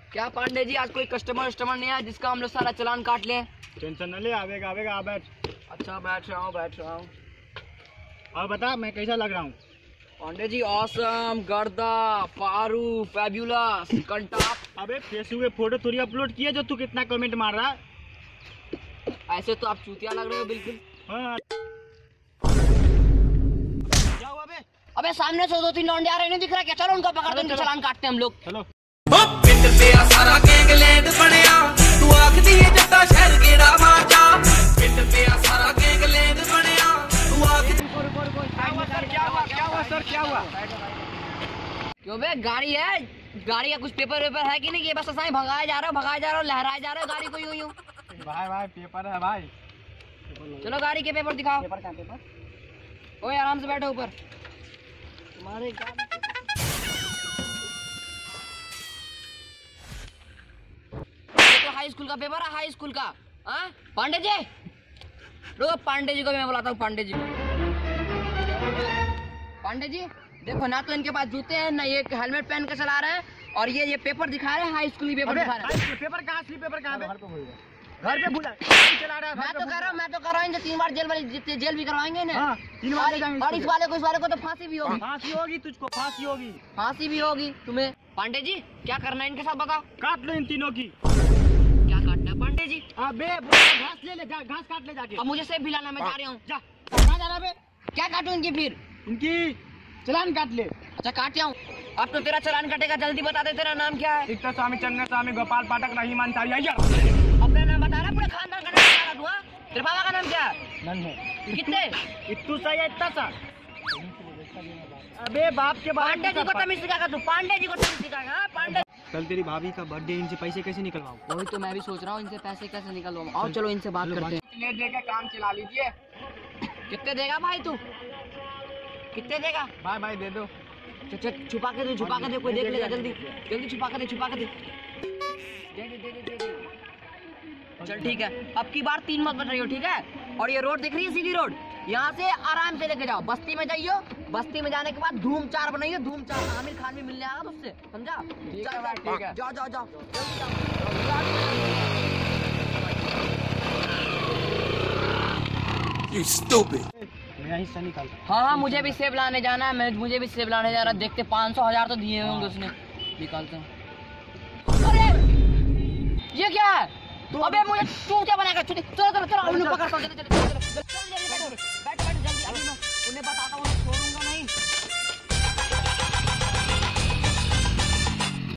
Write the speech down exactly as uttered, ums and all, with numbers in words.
क्या पांडे जी, आज कोई कस्टमर कस्टमर नहीं है जिसका हम लोग सारा चालान काट लें? टेंशन न ले, आवेगा आवेगा, आ बैठ। अच्छा बैठ रहा हूँ बैठ रहा हूँ। और बता मैं कैसा लग रहा हूँ? पांडे जी ऑसम, गर्दा, फारू, फैब्यूलस, कंटाप। अबे फेसबुक पे फोटो थोड़ी अपलोड किया जो तू कितना कमेंट मार रहा है? ऐसे तो आप चूतिया लग रहे हो बिल्कुल। हाँ। क्या हुआ बे? अबे सामने से दो तीन लौंडे आ रहे, नहीं दिख रहा क्या? चलो उनका पकड़ दो, उनका चालान काटते हैं हम लोग। चलो। पिंड पे सारा गैंगलैंड बनया, तू आखदी है जट्टा शहर केड़ा माचा। पिंड पे सारा गैंगलैंड बनया, तू आखदी। क्या हुआ क्या हुआ सर, क्या हुआ? क्यों बे, गाड़ी है, गाड़ी का कुछ पेपर वेपर है कि नहीं? ये बस ऐसा ही भगाया जा रहा है भगाया जा रहा है लहराया जा रहा है गाड़ी को यूं यूं। भाई भाई पेपर है भाई। चलो गाड़ी के पेपर दिखाओ। पेपर क्या पेपर? ओए आराम से बैठो ऊपर। तुम्हारे गाड़ी तो हाई स्कूल का पेपर है, हाई स्कूल का। हाँ पांडे जी, रुको पांडे जी को मैं बुलाता हूँ। पांडे जी पांडे जी देखो ना, तो इनके पास जूते हैं ना, ये हेलमेट पहन के चला रहे हैं, और ये ये पेपर दिखा रहे हैं, हाई स्कूल पेपर दिखा रहे हैं। पेपर कहाँ, असली पेपर कहाँ? घर पे भूला चला रहा है। मैं तो कर रहा हूँ मैं तो कर रहा हूँ, तीन बार जेल वाली जेल भी करवाएंगे ना। हाँ, तीन बार ले जाएंगे। और इस वाले को इस वाले को तो फांसी भी होगी। फांसी होगी तुझको, फांसी होगी। फांसी भी होगी तुम्हें। पांडे जी क्या करना है इनके साथ बताओ? काट लो इन तीनों की। क्या काटना है पांडे जी? अबे घास ले ले, जा, घास काट ले जाके। अब मुझे सेब भी लाना, मैं जा रहा हूँ। जा, कहाँ जा रहा बे? क्या काटूं इनकी फिर? इनकी चालान काट ले। अच्छा काट आऊँ। अब तो तेरा चालान कटेगा, जल्दी बता दे तेरा नाम क्या है? एक तो स्वामी चंद्र स्वामी गोपाल पाठक रहीमान चारिया। अपना नाम बता रहा, पूरे खानदान का नाम बता रहा तू। तेरे पापा का नाम क्या है? नन्हे। कितने? इतू सा या इतना सा? अबे बाप के बाप। पांडे जी को तमीज सिखाएगा तू, पांडे जी को तमीज सिखाएगा। हाँ पांडे। कल तेरी भाभी का बर्थडे, इनसे पैसे कैसे निकलवाऊं? वही तो मैं भी सोच रहा हूँ, इनसे पैसे कैसे निकलवाऊं। और चलो इनसे बात करते हैं। ले दे के काम चला लीजिए। कितने देगा भाई तू? कितने देगा? भाई भाई दे दो। चल छुपा के दे, छुपा के दे, कोई देख लेगा। जल्दी जल्दी छुपा के दे, छुपा के दे। दे दे दे दे दे। चल ठीक है, अब की बार तीन मत बन रही हो, ठीक है? और ये रोड दिख रही है, सीधी रोड, यहाँ से आराम से लेके जाओ, बस्ती में जाइयो। बस्ती में जाने के बाद धूम चार बनाइए, धूम चार। आमिर खान भी मिलने आएगा तुझसे, समझा? ठीक है। जाओ जाओ जाओ जल्दी जाओ। You stupid. मेरा हिस्सा निकाल। हाँ हाँ मुझे भी सेब लाने जाना है, मैं मुझे भी सेब लाने जा रहा। देखते पाँच सौ हजार तो दिए होंगे उसने। निकालते हैं। अरे ये क्या है? तो अबे मुझे चूतिया बनाएगा। चलो चलो चलो, उन्हें पकड़ता हूँ। जल्दी जल्दी बैठ बैठ जल्दी, अभी मैं उन्हें बताता हूँ।